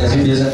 Ya se empieza.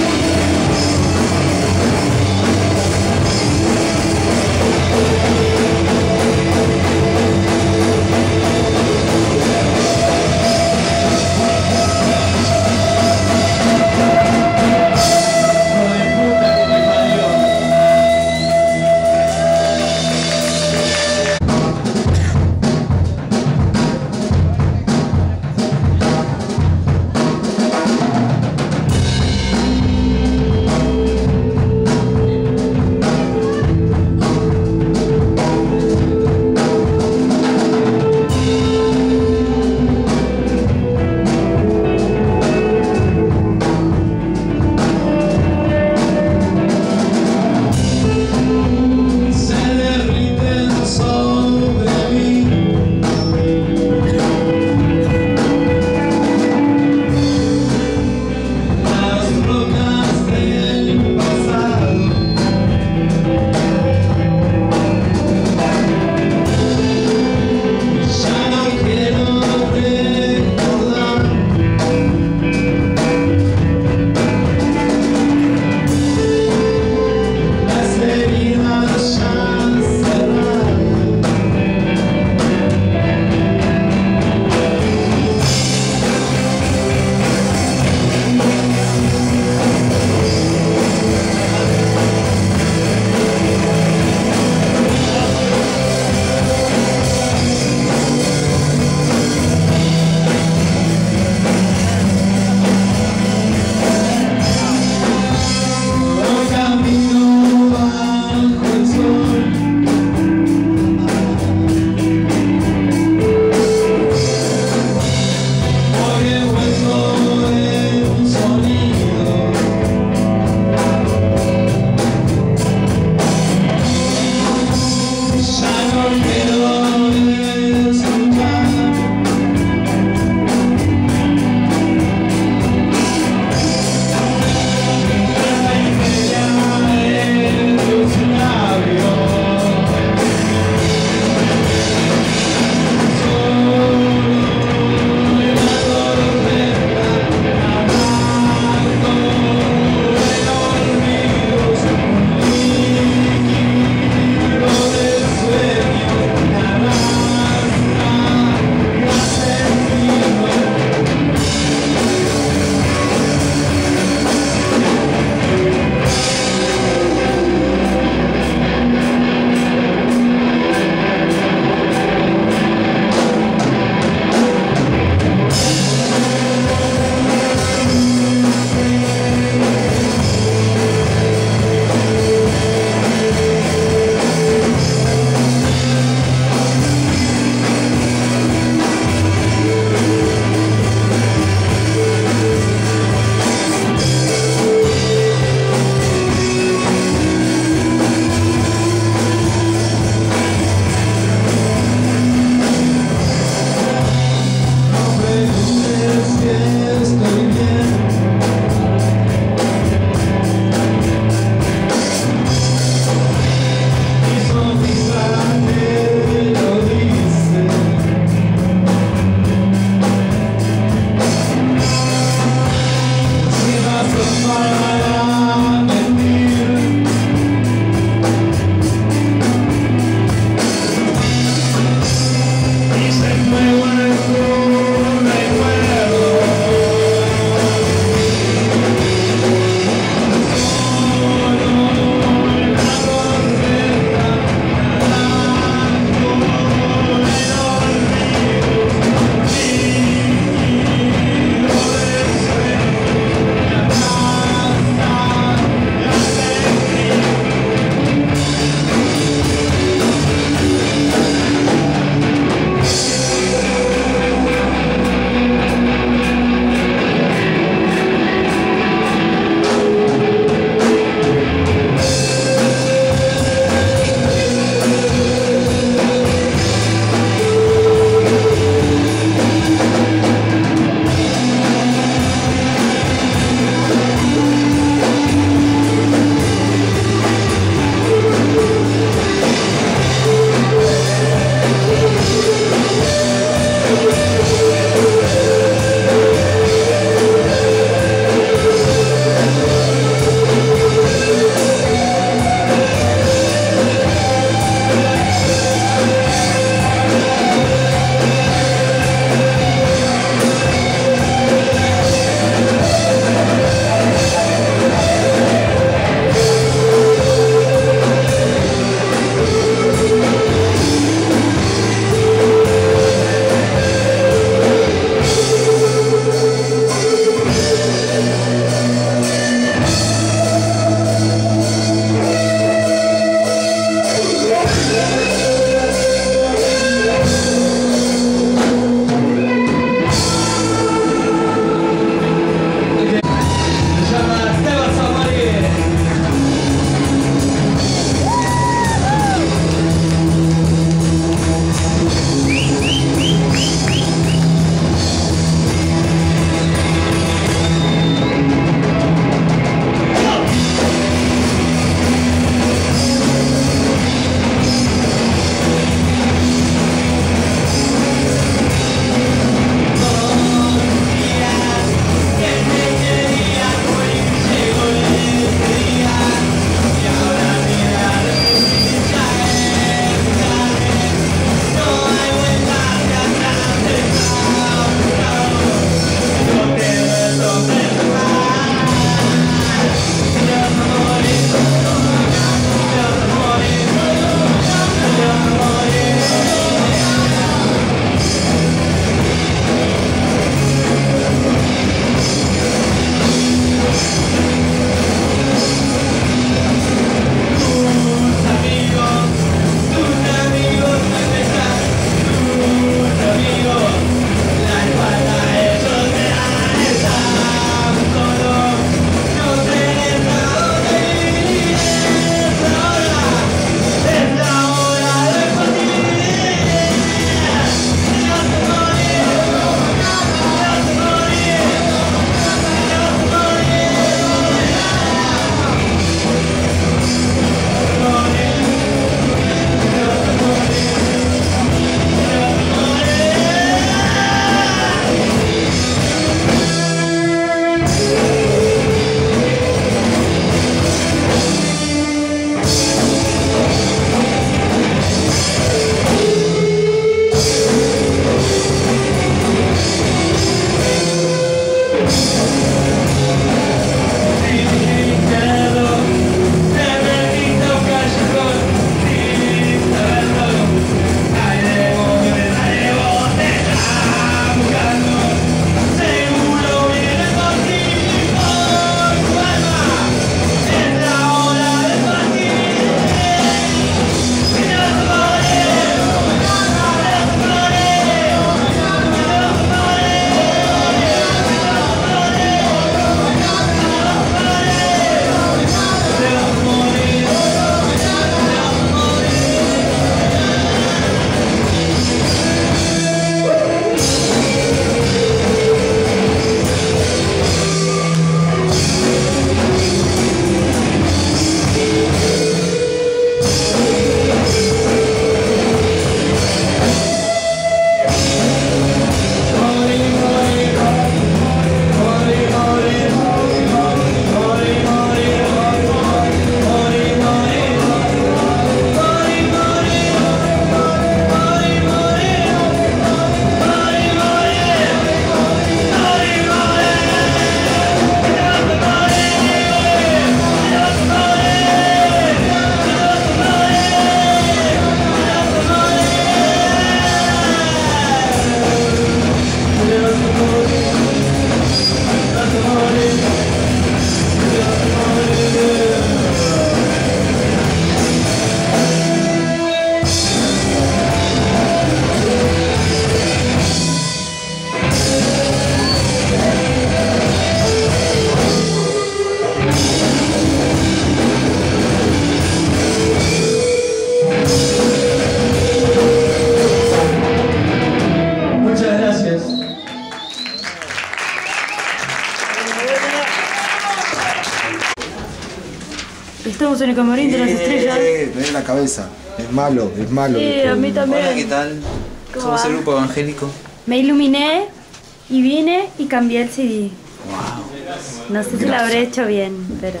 Estamos en el camarín de las estrellas. Me duele la cabeza. Es malo, es malo. Sí, a mí también. Hola, ¿qué tal? ¿Cómo Somos va? el grupo evangélico. Me iluminé y vine y cambié el CD. Wow. No sé si lo habré hecho bien, pero...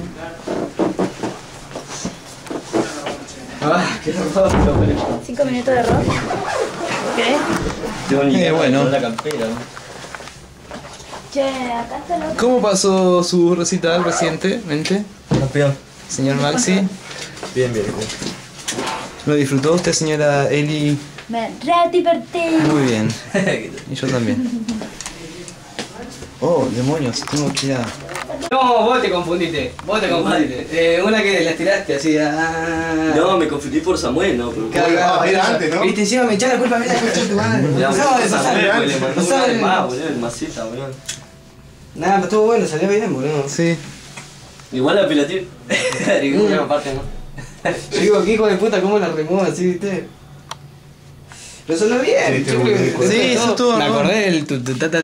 Qué hermoso, 5 minutos de rock. ¿Qué? Bueno. La campera, ¿no? Che, acá está el otro. ¿Cómo pasó su recital recientemente, Campeón. señor Maxi? Bien. ¿Lo disfrutó usted, señora Eli? Me re divertí. Muy bien. Y yo también. Oh, demonios, tengo que ir a... No, vos te confundiste. Una que las tiraste así. No, me confundí por Samuel, ¿no? Pero... Era antes, ¿no? Viste, encima me echás la culpa a mí, la concha de tu madre. Ya, No Samuel, sabes, le mandó no una sabes. de más, boludo, el maceta, boludo. Nada, pero estuvo bueno, salió bien, boludo. Sí. Igual la pilatir. Una parte, ¿no? Yo digo, ¿qué hijo de puta? ¿Cómo la remó así, viste? Pero sonó bien. Sí, yo creo que- Sí, eso estuvo, Me ¿no? acordé del tu tata.